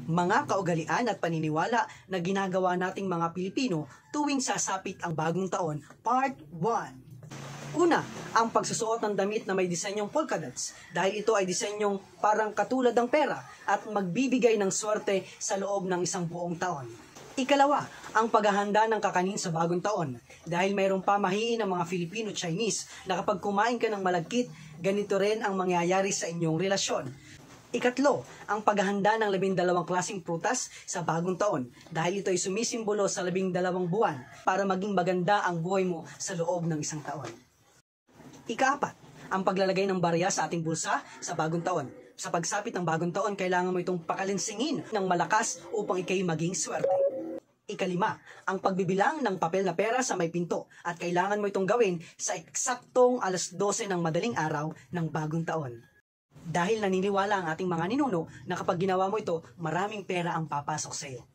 Mga kaugalian at paniniwala na ginagawa nating mga Pilipino tuwing sasapit ang bagong taon, Part 1. Una, ang pagsusuot ng damit na may disenyong polka dots dahil ito ay disenyong parang katulad ng pera at magbibigay ng swerte sa loob ng isang buong taon. Ikalawa, ang paghahanda ng kakanin sa bagong taon dahil mayroong pamahiin ng mga Filipino-Chinese na kapag kumain ka ng malagkit, ganito rin ang mangyayari sa inyong relasyon. Ikatlo, ang paghahanda ng 12 klaseng prutas sa bagong taon dahil ito ay sumisimbolo sa 12 buwan para maging maganda ang buhay mo sa loob ng isang taon. Ikaapat, ang paglalagay ng barya sa ating bulsa sa bagong taon. Sa pagsapit ng bagong taon, kailangan mo itong pakalinsingin ng malakas upang ikay maging swerte. Ikalima, ang pagbibilang ng papel na pera sa may pinto at kailangan mo itong gawin sa eksaktong 12:00 ng madaling araw ng bagong taon. Dahil naniniwala ang ating mga ninuno na kapag ginawa mo ito, maraming pera ang papasok sa iyo.